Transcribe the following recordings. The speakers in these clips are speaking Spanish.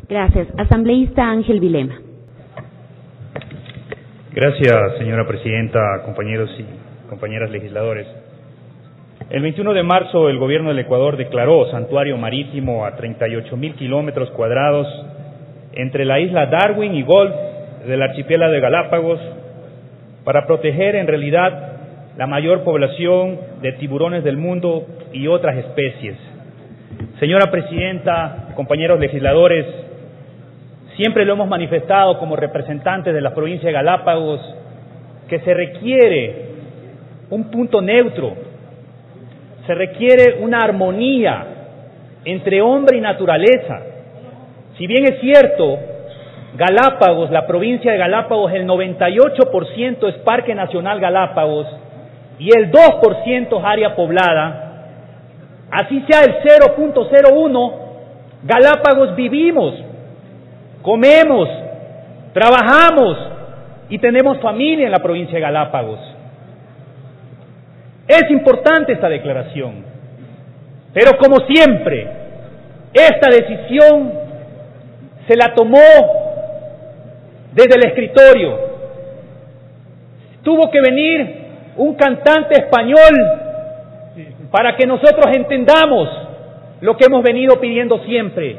Gracias. Asambleísta Ángel Vilema. Gracias, señora presidenta, compañeros y compañeras legisladores. El 21 de marzo el gobierno del Ecuador declaró santuario marítimo a 38.000 kilómetros cuadrados entre la isla Darwin y Golf del archipiélago de Galápagos para proteger en realidad la mayor población de tiburones del mundo y otras especies. Señora presidenta, compañeros legisladores, siempre lo hemos manifestado como representantes de la provincia de Galápagos que se requiere un punto neutro, se requiere una armonía entre hombre y naturaleza. Si bien es cierto, Galápagos, la provincia de Galápagos, el 98% es Parque Nacional Galápagos y el 2% es área poblada, así sea el 0.01, Galápagos vivimos, comemos, trabajamos y tenemos familia en la provincia de Galápagos. Es importante esta declaración, pero como siempre, esta decisión se la tomó desde el escritorio. Tuvo que venir un cantante español para que nosotros entendamos lo que hemos venido pidiendo siempre.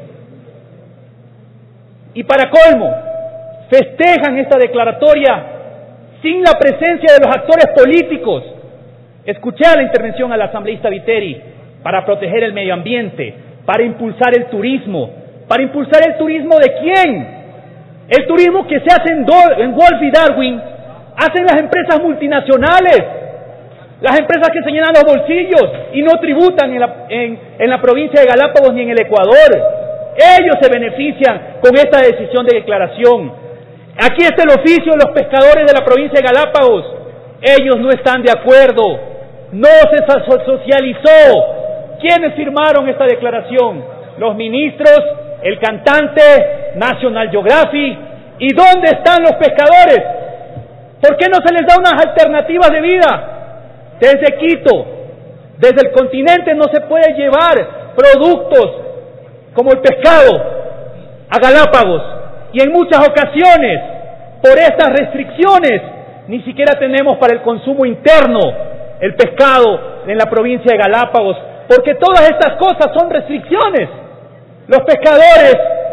Y para colmo, festejan esta declaratoria sin la presencia de los actores políticos. Escuché a la intervención al asambleísta Viteri para proteger el medio ambiente, para impulsar el turismo. ¿Para impulsar el turismo de quién? El turismo que se hace en Golf y Darwin hacen las empresas multinacionales, las empresas que se llenan los bolsillos y no tributan en la provincia de Galápagos ni en el Ecuador. Ellos se benefician con esta decisión de declaración. Aquí está el oficio de los pescadores de la provincia de Galápagos. Ellos no están de acuerdo. No se socializó. ¿Quiénes firmaron esta declaración? Los ministros, el cantante, National Geographic. ¿Y dónde están los pescadores? ¿Por qué no se les da unas alternativas de vida? Desde Quito, desde el continente no se puede llevar productos como el pescado a Galápagos. Y en muchas ocasiones, por estas restricciones, ni siquiera tenemos para el consumo interno el pescado en la provincia de Galápagos, porque todas estas cosas son restricciones. Los pescadores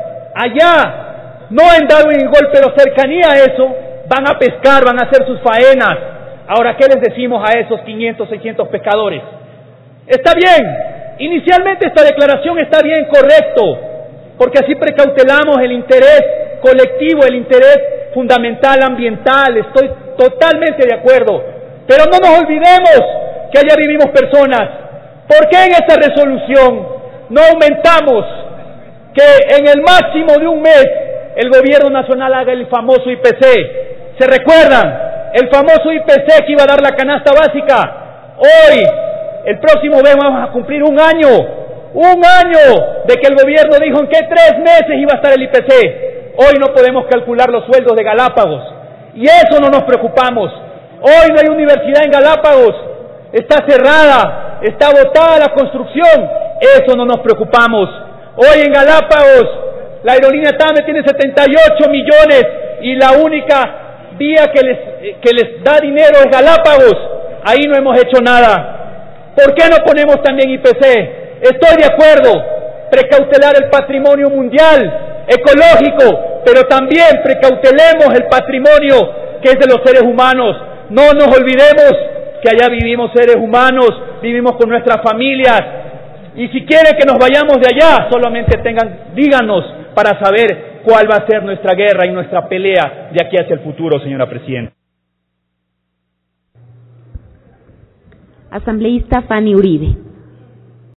allá, no en Darwin y Golf, pero cercanía a eso, van a pescar, van a hacer sus faenas. Ahora, ¿qué les decimos a esos 500, 600 pescadores? Está bien, inicialmente esta declaración está bien, correcto, porque así precautelamos el interés colectivo, el interés fundamental ambiental, estoy totalmente de acuerdo. Pero no nos olvidemos que allá vivimos personas. ¿Por qué en esta resolución no aumentamos que en el máximo de un mes el gobierno nacional haga el famoso IPC? ¿Se recuerdan? El famoso IPC que iba a dar la canasta básica. Hoy, el próximo mes vamos a cumplir un año de que el gobierno dijo en que 3 meses iba a estar el IPC. Hoy no podemos calcular los sueldos de Galápagos y eso no nos preocupamos. Hoy no hay universidad en Galápagos, está cerrada, está botada la construcción, eso no nos preocupamos. Hoy en Galápagos la aerolínea TAME tiene 78 millones y la única vía que les da dinero es Galápagos. Ahí no hemos hecho nada. ¿Por qué no ponemos también IPC? Estoy de acuerdo, precautelar el patrimonio mundial, ecológico, pero también precautelemos el patrimonio que es de los seres humanos. No nos olvidemos que allá vivimos seres humanos, vivimos con nuestras familias. Y si quieren que nos vayamos de allá, solamente díganos para saber cuál va a ser nuestra guerra y nuestra pelea de aquí hacia el futuro, señora presidenta. Asambleísta Fanny Uribe.